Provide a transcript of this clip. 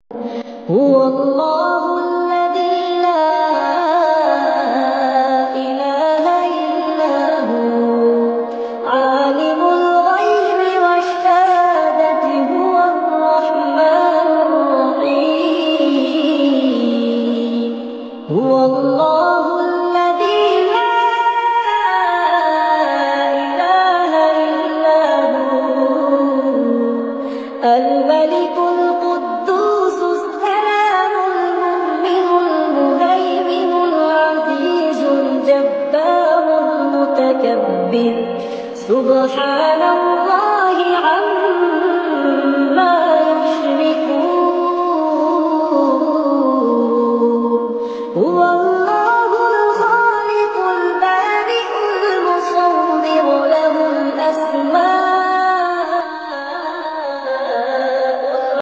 هو الله الذي لا إله إلا هو عالم الغيب والشهادة هو الرحمن الرحيم. هو الله الذي لا إله إلا هو الملك القدوس السلام المؤمن المهيمن العزيز الجبار المتكبر سبحان الله